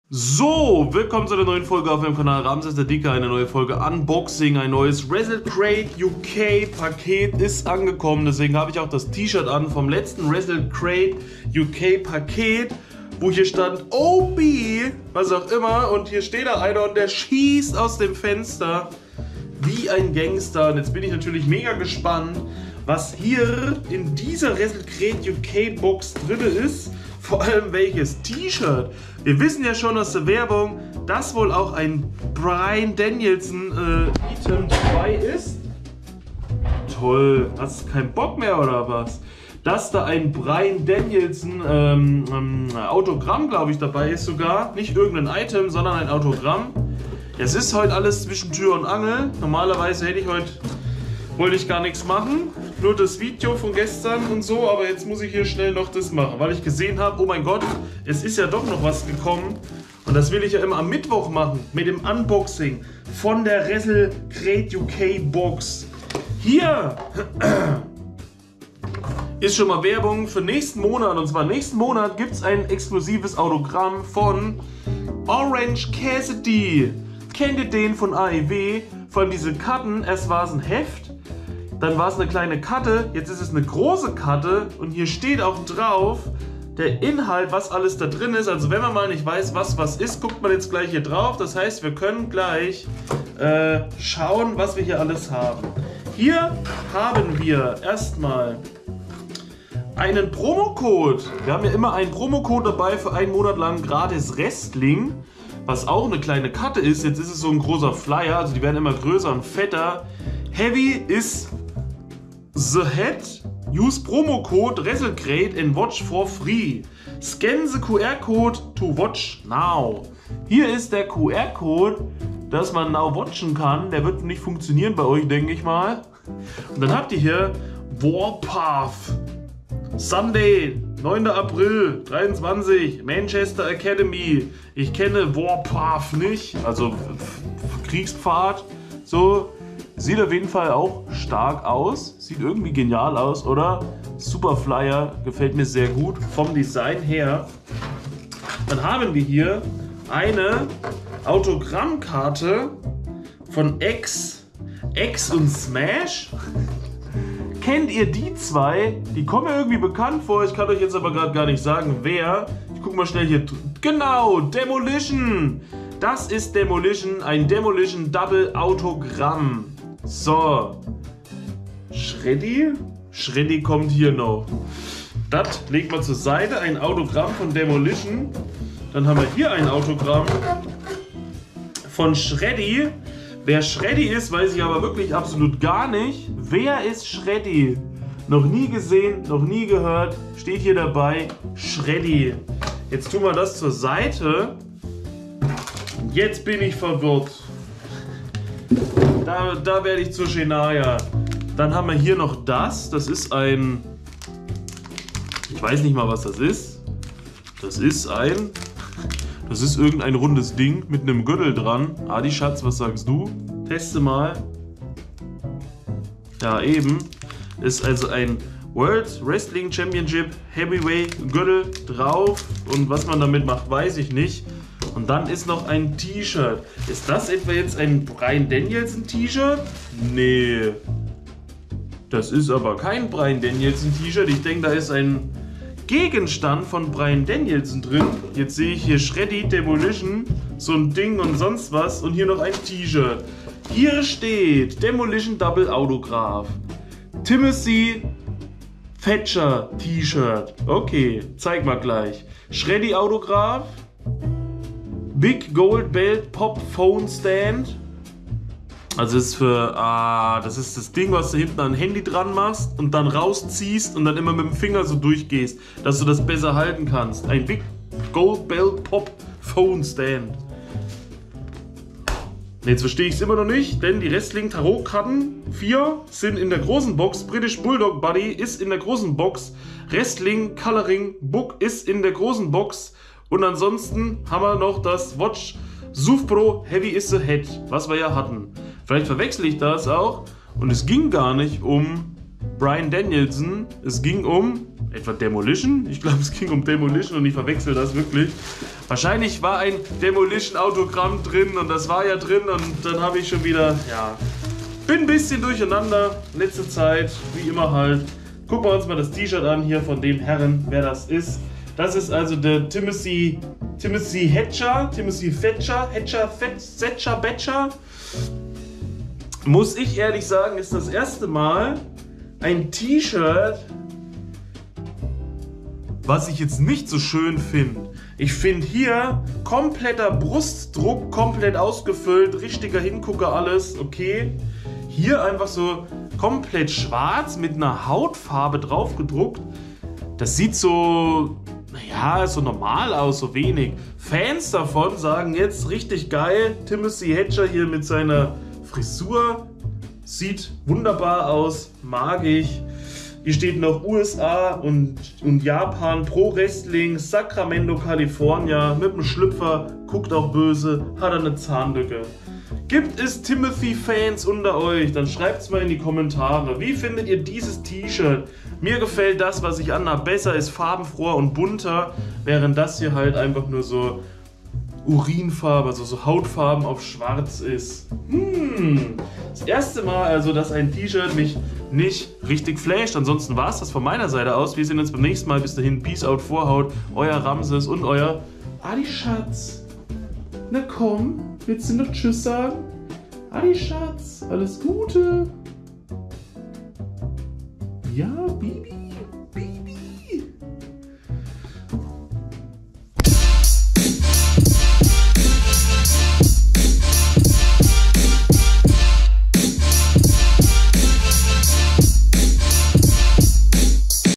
So, willkommen zu einer neuen Folge auf meinem Kanal Ramses der Dicke, eine neue Folge Unboxing, ein neues WrestleCrate UK Paket ist angekommen, deswegen habe ich auch das T-Shirt an vom letzten WrestleCrate UK Paket, wo hier stand OB, was auch immer, und hier steht da einer und der schießt aus dem Fenster wie ein Gangster. Und jetzt bin ich natürlich mega gespannt, was hier in dieser WrestleCrate UK Box drin ist. Vor allem welches T-Shirt. Wir wissen ja schon aus der Werbung, dass wohl auch ein Bryan Danielson Item 2 ist. Toll, hast du keinen Bock mehr oder was? Dass da ein Bryan Danielson Autogramm, glaube ich, dabei ist sogar. Nicht irgendein Item, sondern ein Autogramm. Es ist heute alles zwischen Tür und Angel. Normalerweise wollte ich gar nichts machen, nur das Video von gestern und so, aber jetzt muss ich hier schnell noch das machen, weil ich gesehen habe, oh mein Gott, es ist ja doch noch was gekommen und das will ich ja immer am Mittwoch machen, mit dem Unboxing von der WrestleCrate UK Box. Hier ist schon mal Werbung für nächsten Monat, und zwar nächsten Monat gibt es ein exklusives Autogramm von Orange Cassidy. Kennt ihr den von AEW? Vor allem diese Karten, erst war es ein Heft, dann war es eine kleine Karte, jetzt ist es eine große Karte und hier steht auch drauf der Inhalt, was alles da drin ist. Also wenn man mal nicht weiß, was ist, guckt man jetzt gleich hier drauf. Das heißt, wir können gleich schauen, was wir hier alles haben. Hier haben wir erstmal einen Promocode. Wir haben ja immer einen Promocode dabei für einen Monat lang gratis Wrestling, was auch eine kleine Karte ist. Jetzt ist es so ein großer Flyer, also die werden immer größer und fetter. Heavy is the head. Use Promo Code WrestleCrate and watch for free. Scan the QR-Code to watch now. Hier ist der QR-Code, dass man now watchen kann. Der wird nicht funktionieren bei euch, denke ich mal. Und dann habt ihr hier Warpath. Sunday, 9. April 23, Manchester Academy. Ich kenne Warpath nicht, also Kriegspfad. So, sieht auf jeden Fall auch stark aus. Sieht irgendwie genial aus, oder? Super Flyer, gefällt mir sehr gut vom Design her. Dann haben wir hier eine Autogrammkarte von X und Smash. Kennt ihr die zwei? Die kommen mir irgendwie bekannt vor. Ich kann euch jetzt aber gerade gar nicht sagen, wer. Ich gucke mal schnell hier. Genau, Demolition. Das ist Demolition, ein Demolition Double Autogramm. So. Shreddy? Shreddy kommt hier noch. Das legt man zur Seite. Ein Autogramm von Demolition. Dann haben wir hier ein Autogramm von Shreddy. Wer Shreddy ist, weiß ich aber wirklich absolut gar nicht. Wer ist Shreddy? Noch nie gesehen, noch nie gehört. Steht hier dabei, Shreddy. Jetzt tun wir das zur Seite. Jetzt bin ich verwirrt. Da werde ich zur Shania. Dann haben wir hier noch das. Das ist ein... Ich weiß nicht mal, was das ist. Das ist irgendein rundes Ding mit einem Gürtel dran. Adi Schatz, was sagst du? Teste mal. Ja, eben. Ist also ein World Wrestling Championship Heavyweight Gürtel drauf. Und was man damit macht, weiß ich nicht. Und dann ist noch ein T-Shirt. Ist das etwa jetzt ein Bryan Danielson T-Shirt? Nee. Das ist aber kein Bryan Danielson T-Shirt. Ich denke, da ist ein Gegenstand von Bryan Danielson drin. Jetzt sehe ich hier Shreddy, Demolition, so ein Ding und sonst was. Und hier noch ein T-Shirt. Hier steht Demolition Double Autograph. Timothy Thatcher T-Shirt. Okay, zeig mal gleich. Shreddy Autograph. Big Gold Belt Pop Phone Stand. Also das ist das ist das Ding, was du hinten an ein Handy dran machst und dann rausziehst und dann immer mit dem Finger so durchgehst, dass du das besser halten kannst. Ein Big Gold Belt Pop Phone Stand. Jetzt verstehe ich es immer noch nicht, denn die Wrestling Tarot Karten 4 sind in der großen Box. British Bulldog Buddy ist in der großen Box. Wrestling Coloring Book ist in der großen Box. Und ansonsten haben wir noch das Watch SUV Pro Heavy is the Head, was wir ja hatten. Vielleicht verwechsel ich das auch. Und es ging gar nicht um Bryan Danielson, es ging um etwa Demolition? Ich glaube, es ging um Demolition und ich verwechsel das wirklich. Wahrscheinlich war ein Demolition-Autogramm drin und das war ja drin und dann habe ich schon wieder, ja, bin ein bisschen durcheinander. Letzte Zeit, wie immer halt. Gucken wir uns mal das T-Shirt an hier von dem Herren, wer das ist. Das ist also der Timothy Thatcher, Thatcher Batcher. Muss ich ehrlich sagen, ist das erste Mal ein T-Shirt, was ich jetzt nicht so schön finde. Ich finde hier kompletter Brustdruck, komplett ausgefüllt, richtiger Hingucker, alles okay. Hier einfach so komplett schwarz mit einer Hautfarbe drauf gedruckt. Das sieht so, naja, so normal aus, so wenig. Fans davon sagen jetzt richtig geil, Timothy Thatcher hier mit seiner Frisur. Sieht wunderbar aus, mag ich. Hier steht noch USA und Japan Pro Wrestling, Sacramento, California, mit dem Schlüpfer, guckt auch böse, hat er eine Zahnlücke. Gibt es Timothy-Fans unter euch? Dann schreibt es mal in die Kommentare. Wie findet ihr dieses T-Shirt? Mir gefällt das, was ich anhabe, besser, ist farbenfroher und bunter, während das hier halt einfach nur so Urinfarbe, also so Hautfarben auf schwarz ist. Das erste Mal also, dass ein T-Shirt mich nicht richtig flasht. Ansonsten war es das von meiner Seite aus. Wir sehen uns beim nächsten Mal. Bis dahin, Peace out, Vorhaut, euer Ramses und euer Adi Schatz. Na komm, willst du noch Tschüss sagen? Adi Schatz, alles Gute. Ja, Bibi.